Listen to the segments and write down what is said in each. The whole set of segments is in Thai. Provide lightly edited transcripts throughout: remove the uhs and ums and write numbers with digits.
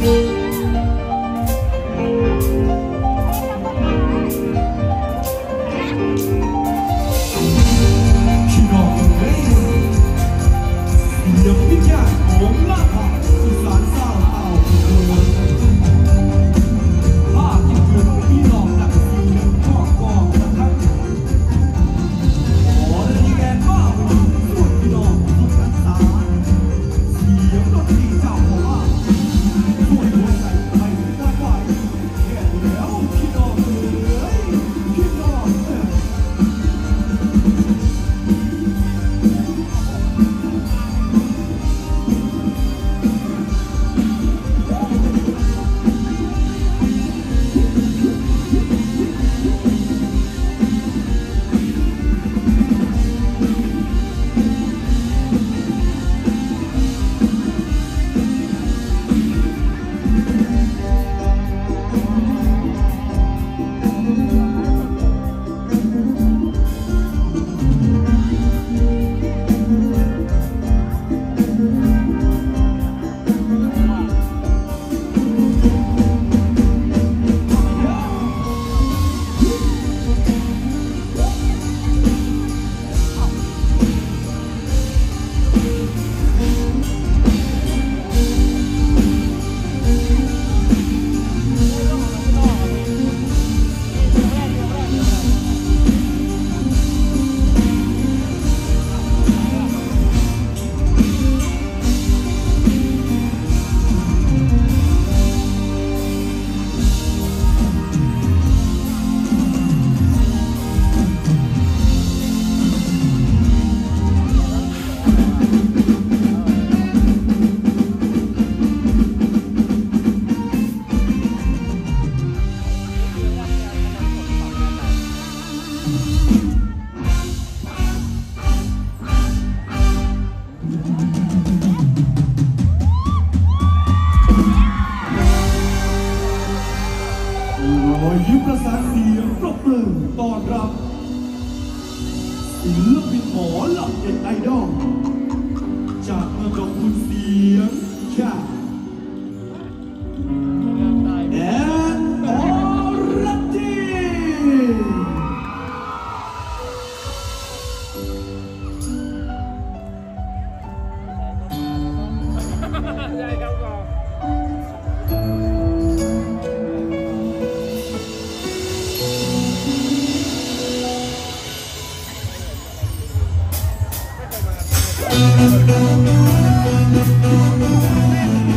ยิ้มประสานเสียงปรบมือต้อนรับศิลปินหมอลำเด็กไอดอลจากเมืองดอกคุณเสียงแค่แอนอรดีใช่ครับก่อนไม่เคยมา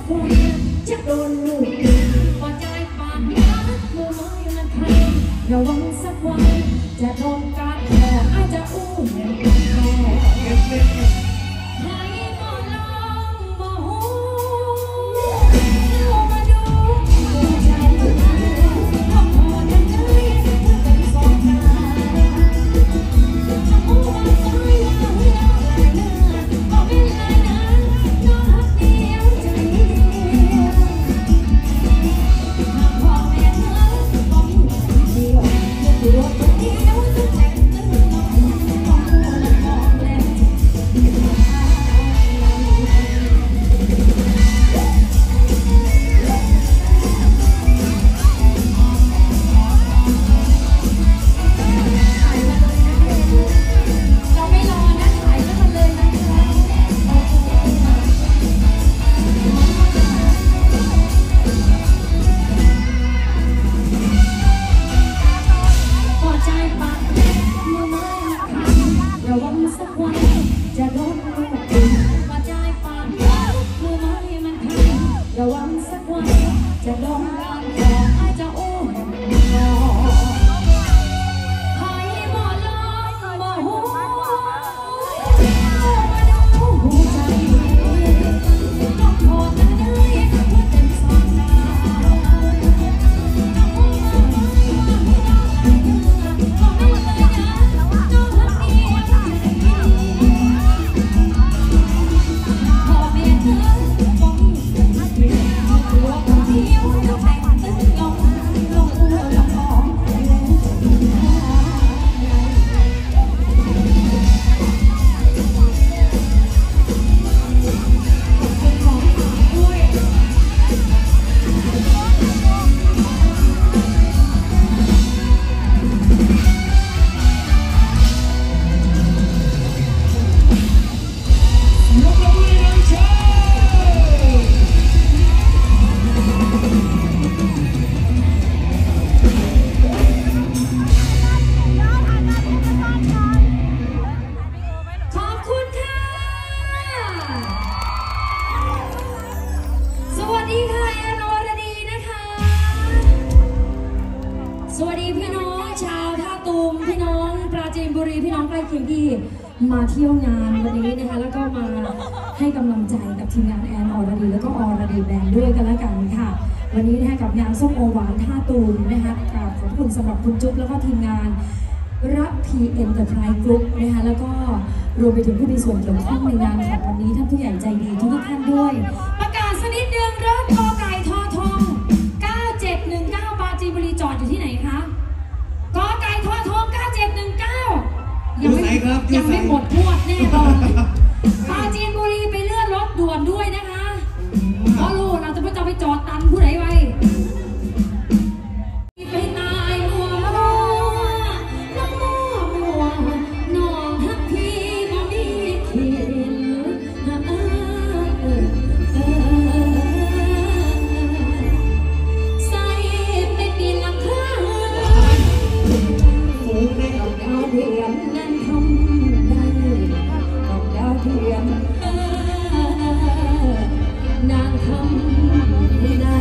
วันจะโดนลูกว่าใจปากรักเมื่อไม่มันใครระวังสักวันจะโดนการแค่อาจจะอู้เหมือนแม่ให้บ่ลองบ่หูเข้ามาดูหัวใจก็พอจะใจเป็นสองตาหัวใจว่าเรื่องอะไรเนื้อก็เป็นไรนั้นนอนหักเดียวใจเดียวหากพ่อแม่เธอก็มีคนเดียวตัวคนเดียวต้องแต่งตึ้งต้องหัวและมองแล้วเราไม่รอนะถ่ายแล้วมันเลยนะคะพอใจปากเมื่อไม่ขาดระวังสักวันจะโดนลูกตีพอใจปากเมื่อไม่มันขาดระวังสักวันจะโดนการแก่อาจจะโอ้ยให้บ่ลองบ่หูมาดูหัวใจต้องขอแต่ได้เพื่อเต็มสองตาก็ไม่เลยนะน้องรักเดียวใจเดียวพ่อแม่เธอก็มีคนเดียวตัวคนเดียวต้องแต่งตึ้งลงหัวลงมองแล้วเป็นของฝากด้วยยกมือเลยเชิขอบคุณค่ะ สวัสดีค่ะแอนอรดีนะคะ สวัสดีพี่น้องชาวท่าตูมพี่น้องปราจีนบุรีพี่น้องใกล้เคียงที่มาเที่ยวงานวันนี้นะคะแล้วก็มาให้กำลังใจกับทีมงานแอนอรดีแล้วก็อรดีแบนด์ด้วยกันแล้วกันค่ะ วันนี้นะคะกับงานส้มโอหวานท่าตูมนะคะกราบขอบคุณสำหรับคุณจุ๊บแล้วก็ทีมงานรักพีเอ็นเตอร์ไพรส์กรุ๊ปนะคะแล้วก็รวมไปถึงผู้มีส่วนเกี่ยวข้องในงานของวันนี้ท่านผู้ใหญ่ใจดีทุกท่านด้วย ประกาศสักนิดนึงรถกไก่ทอทอง9719ปราจีนบุรีจอดอยู่ที่ไหนคะกไก่ทอทอง9719ยังไม่หมดงวดแน่นอนปราจีนบุรีไปเลื่อนรถด่วนด้วยนะคะเพราะรู้เราจะไปจอดตันผู้ใดไว้ไปตายมัวน้ำมัวน้องฮักพี่บ่มีขีดใส่ไปปีนหลังคาสูงได้กับดาวเทียมนั้นทำได้กับดาวเทียมนางทำได้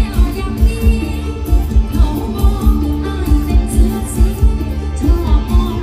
ชอบ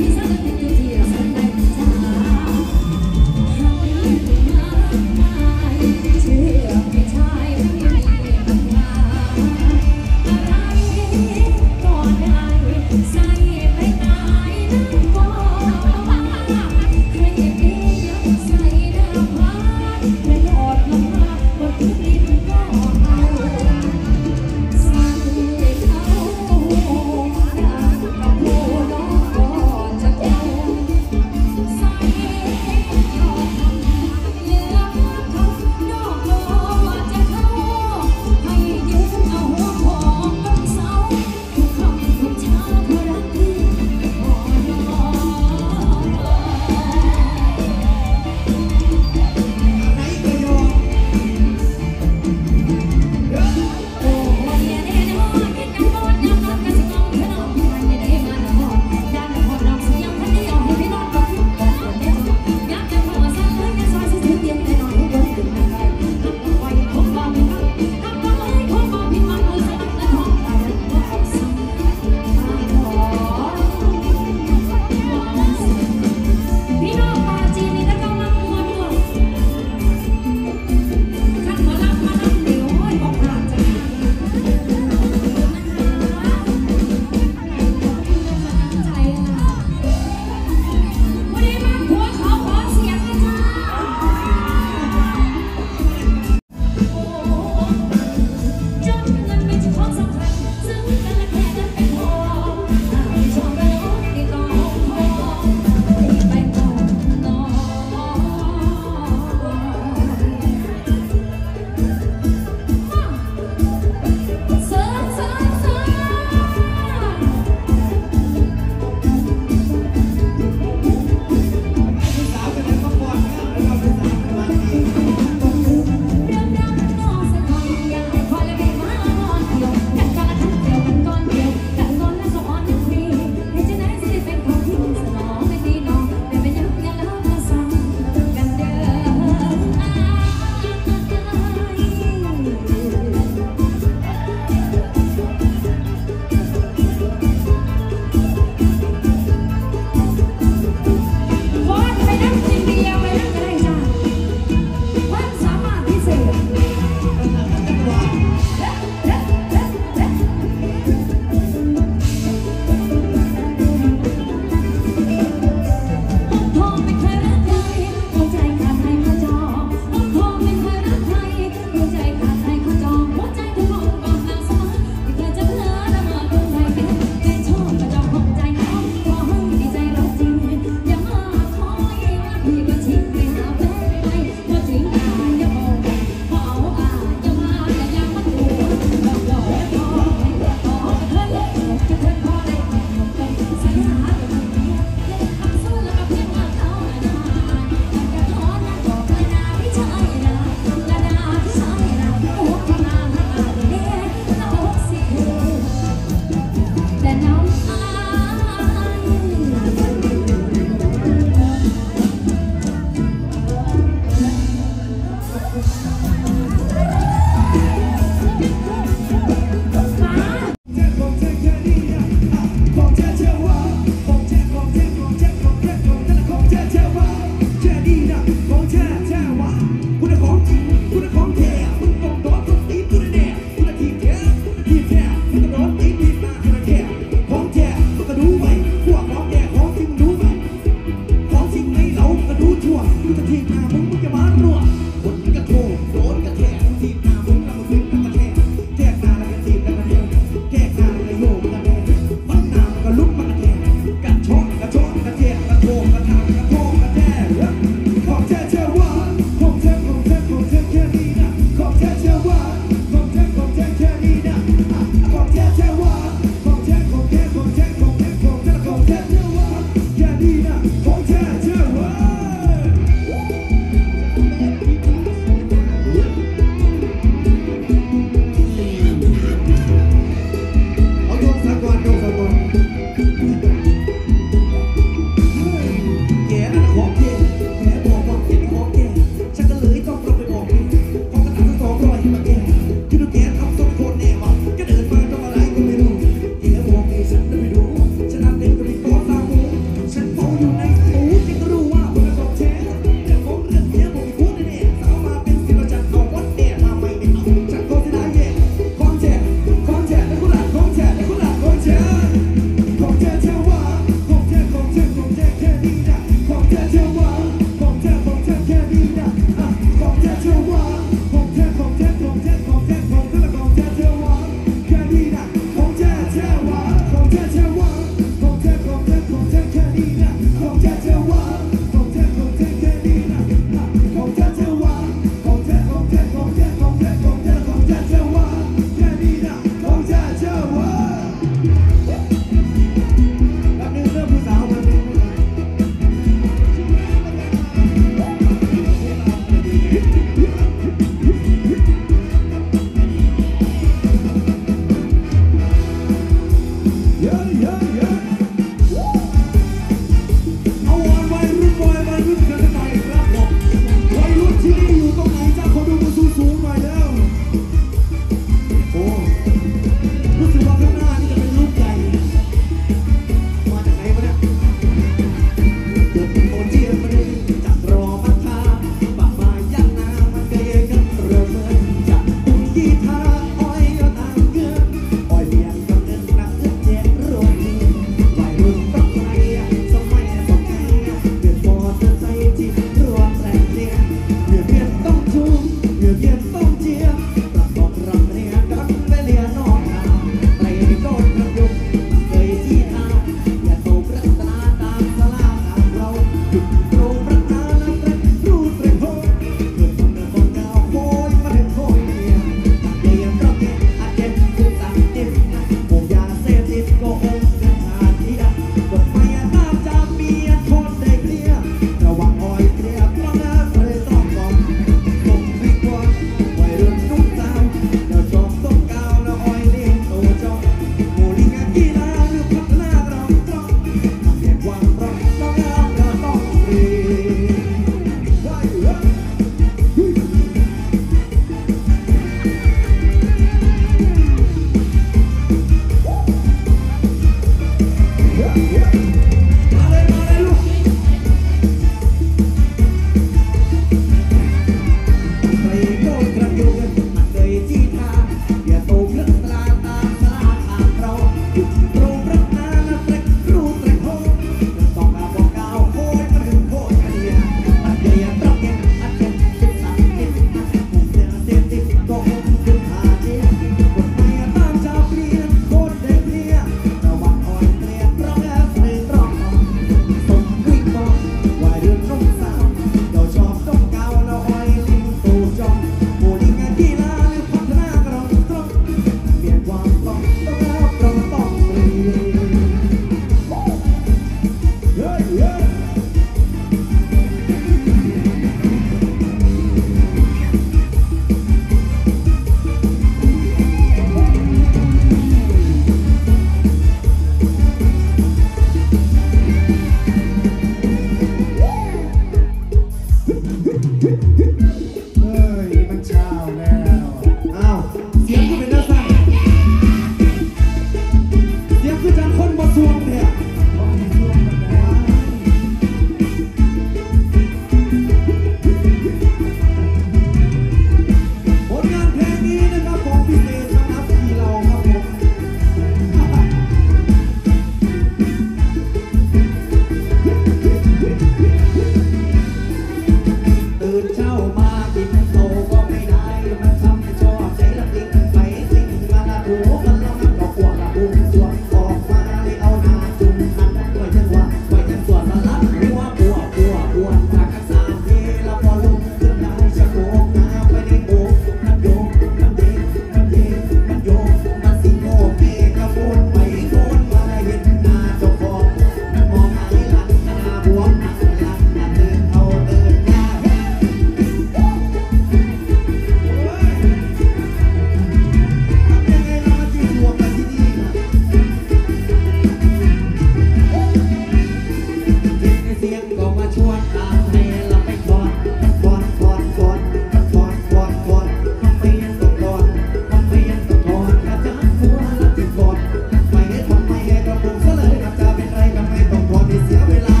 เสียงก็มาชวนตามเพลงเราไปกอดกอดกอดกอดกอดกอดกอดทำเพียงก็กอดทำเพียงก็กอดกระจายหัวแล้วจึงกอดไปทำไมก็ปลุกซะเลยครับจะเป็นไรทำไมต้องกอดให้เสียเวลา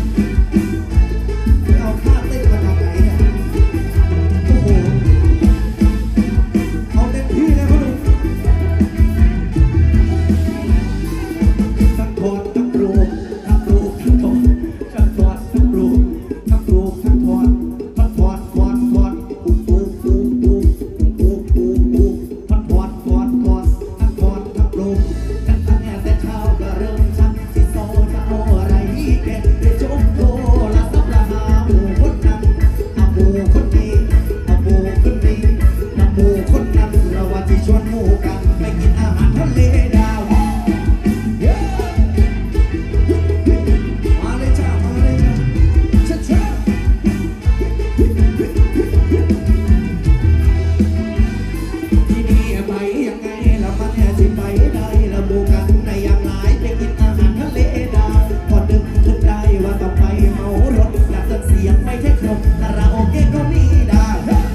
เอาค่าเต้นมาทำไงเนี่ยโอ้โหเอาเต็มที่เลยพ่อหนุ่มทั้งกอดทั้งปลุกทั้งปลุกทั้งกอดทั้งกอดทั้งปลุกทั้งปลุกทั้งกอดทั้งกอดกอดกอดปุ๊บปุ๊บปุ๊บปุ๊บปุ๊บปุ๊บปุ๊บทั้งกอดกอดกอดทั้งกอดทั้งปลุกทั้งแต่เช้าก็เริ่มชักที่โซจะเอาอะไรแกไปจบโตละสับละหาหมู่คนนั้นอาหมู่คนนี้อาหมู่คนนี้อาหมู่คนนั้นเราว่าที่ชวนหมู่กันไปกินอาหารทะเลดาวมาเลยจ้ามาเลยจ้าชัดชัดที่นี่ไปยังไงละมันสิไปได้ระบุกันในอย่างไรไปกินอาหารทะเลดาวพอดึกขึ้นได้ว่าต้องไปเมารถอยากจะเสียงไม่ใช่ครบคาราโอเกะก็มีได้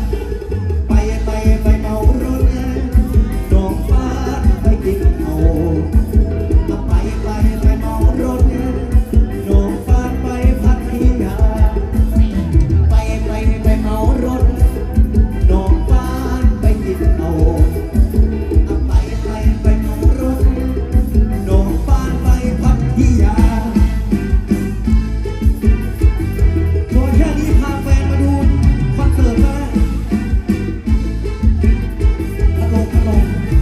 ไปเมารถน้องฟ้าไปกินเอาไปเมารถน้องฟ้าไปพัทยาไปเมารถน้องฟ้าไปกินเอาไปเมารถน้องฟ้าไปพัทยาพอแค่นี้พาแฟนมาดูคอนเสิร์ตก็ได้ตลก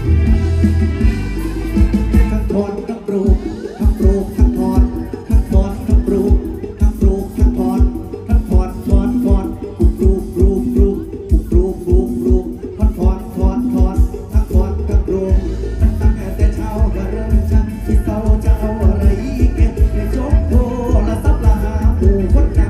ทั้งกอดทั้งปลูกทั้งปลูกทั้งกอดทั้งกอดทั้งปลูกทั้งปลูกทั้งกอดทั้งกอดกอดกอดปลูกปลูกปลูกปลูกปลูกปลูกทั้งกอดกอดกอดทั้งกอดทั้งปลูกตั้งแต่เช้าก็เริ่มชักที่เศร้าจะเอาอะไรแกไปจบโทรศัพท์ละหาหมู่คนนั้น